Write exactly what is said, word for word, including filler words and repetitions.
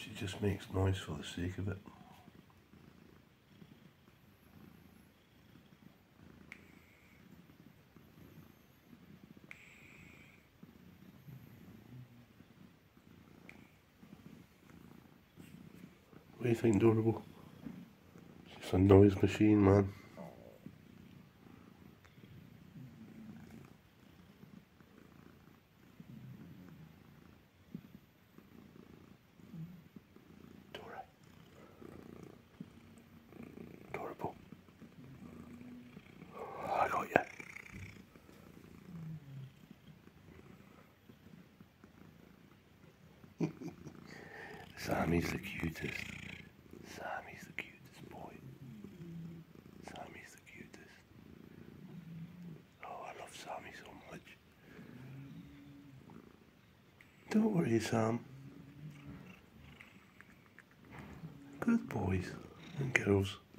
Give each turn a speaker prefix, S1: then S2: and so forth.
S1: She just makes noise for the sake of it. What do you think, Adorable? She's a noise machine, man. Dora. Adorable. Oh, I got you. Sammy's the cutest. Sammy's the cutest boy. Sammy's the cutest. Oh, I love Sammy so much. Don't worry, Sam. Good boys and girls.